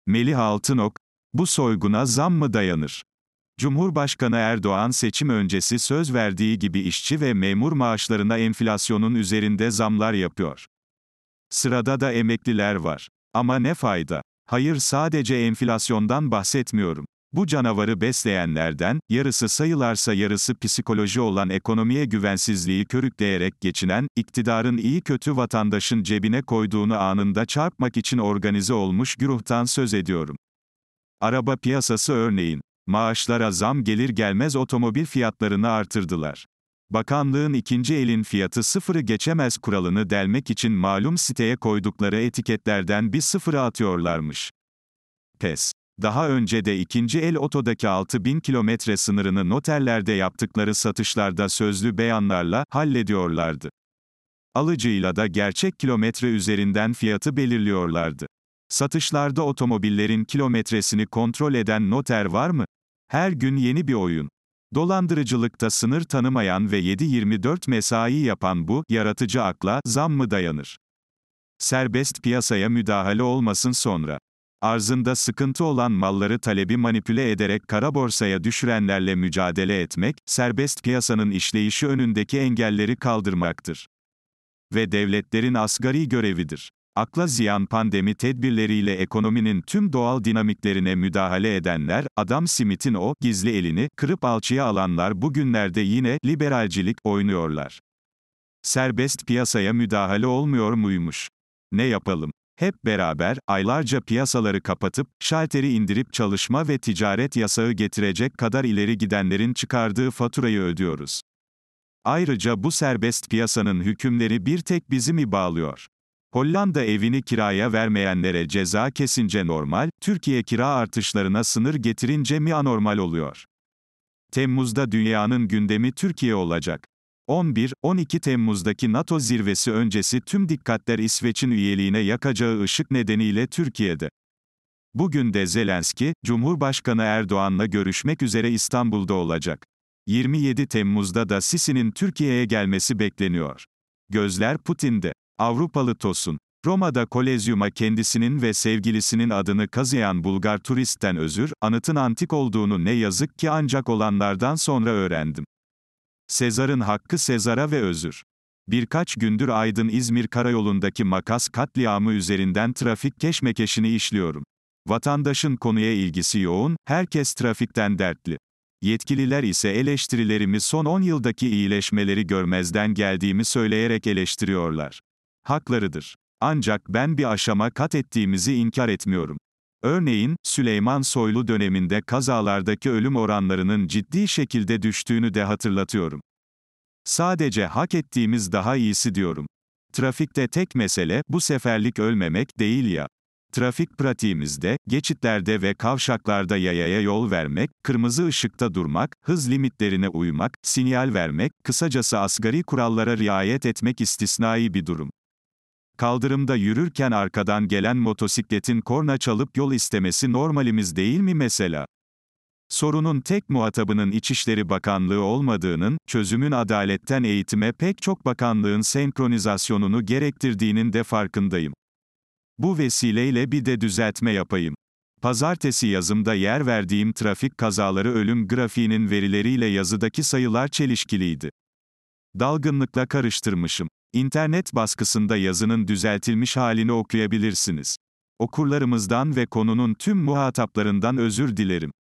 Melih Altınok, bu soyguna zam mı dayanır? Cumhurbaşkanı Erdoğan seçim öncesi söz verdiği gibi işçi ve memur maaşlarına enflasyonun üzerinde zamlar yapıyor. Sırada da emekliler var. Ama ne fayda? Hayır, sadece enflasyondan bahsetmiyorum. Bu canavarı besleyenlerden, yarısı sayılarsa yarısı psikoloji olan ekonomiye güvensizliği körükleyerek geçinen, iktidarın iyi kötü vatandaşın cebine koyduğunu anında çarpmak için organize olmuş güruhtan söz ediyorum. Araba piyasası örneğin. Maaşlara zam gelir gelmez otomobil fiyatlarını artırdılar. Bakanlığın ikinci elin fiyatı sıfırı geçemez kuralını delmek için malum siteye koydukları etiketlerden bir sıfırı atıyorlarmış. Pes. Daha önce de ikinci el otodaki 6.000 kilometre sınırını noterlerde yaptıkları satışlarda sözlü beyanlarla hallediyorlardı. Alıcıyla da gerçek kilometre üzerinden fiyatı belirliyorlardı. Satışlarda otomobillerin kilometresini kontrol eden noter var mı? Her gün yeni bir oyun. Dolandırıcılıkta sınır tanımayan ve 7/24 mesai yapan bu yaratıcı akla zam mı dayanır? Serbest piyasaya müdahale olmasın sonra. Arzında sıkıntı olan malları talebi manipüle ederek kara borsaya düşürenlerle mücadele etmek, serbest piyasanın işleyişi önündeki engelleri kaldırmaktır. Ve devletlerin asgari görevidir. Akla ziyan pandemi tedbirleriyle ekonominin tüm doğal dinamiklerine müdahale edenler, Adam Smith'in o gizli elini kırıp alçıya alanlar bugünlerde yine liberalcilik oynuyorlar. Serbest piyasaya müdahale olmuyor muymuş? Ne yapalım? Hep beraber, aylarca piyasaları kapatıp, şalteri indirip çalışma ve ticaret yasağı getirecek kadar ileri gidenlerin çıkardığı faturayı ödüyoruz. Ayrıca bu serbest piyasanın hükümleri bir tek bizi mi bağlıyor? Hollanda evini kiraya vermeyenlere ceza kesince normal, Türkiye kira artışlarına sınır getirince mi anormal oluyor? Temmuz'da dünyanın gündemi Türkiye olacak. 11-12 Temmuz'daki NATO zirvesi öncesi tüm dikkatler İsveç'in üyeliğine yakacağı ışık nedeniyle Türkiye'de. Bugün de Zelenski, Cumhurbaşkanı Erdoğan'la görüşmek üzere İstanbul'da olacak. 27 Temmuz'da da Sisi'nin Türkiye'ye gelmesi bekleniyor. Gözler Putin'de. Avrupalı Tosun. Roma'da Kolezyum'a kendisinin ve sevgilisinin adını kazıyan Bulgar turistten özür, anıtın antik olduğunu ne yazık ki ancak olanlardan sonra öğrendim. Sezar'ın hakkı Sezar'a ve özür. Birkaç gündür Aydın-İzmir karayolundaki Makas katliamı üzerinden trafik keşmekeşini işliyorum. Vatandaşın konuya ilgisi yoğun, herkes trafikten dertli. Yetkililer ise eleştirilerimi son 10 yıldaki iyileşmeleri görmezden geldiğimi söyleyerek eleştiriyorlar. Haklarıdır. Ancak ben bir aşama kat ettiğimizi inkar etmiyorum. Örneğin, Süleyman Soylu döneminde kazalardaki ölüm oranlarının ciddi şekilde düştüğünü de hatırlatıyorum. Sadece hak ettiğimiz daha iyisi diyorum. Trafikte tek mesele, bu seferlik ölmemek değil ya. Trafik pratiğimizde, geçitlerde ve kavşaklarda yayaya yol vermek, kırmızı ışıkta durmak, hız limitlerine uymak, sinyal vermek, kısacası asgari kurallara riayet etmek istisnai bir durum. Kaldırımda yürürken arkadan gelen motosikletin korna çalıp yol istemesi normalimiz değil mi mesela? Sorunun tek muhatabının İçişleri Bakanlığı olmadığının, çözümün adaletten eğitime pek çok bakanlığın senkronizasyonunu gerektirdiğinin de farkındayım. Bu vesileyle bir de düzeltme yapayım. Pazartesi yazımda yer verdiğim trafik kazaları ölüm grafiğinin verileriyle yazıdaki sayılar çelişkiliydi. Dalgınlıkla karıştırmışım. İnternet baskısında yazının düzeltilmiş halini okuyabilirsiniz. Okurlarımızdan ve konunun tüm muhataplarından özür dilerim.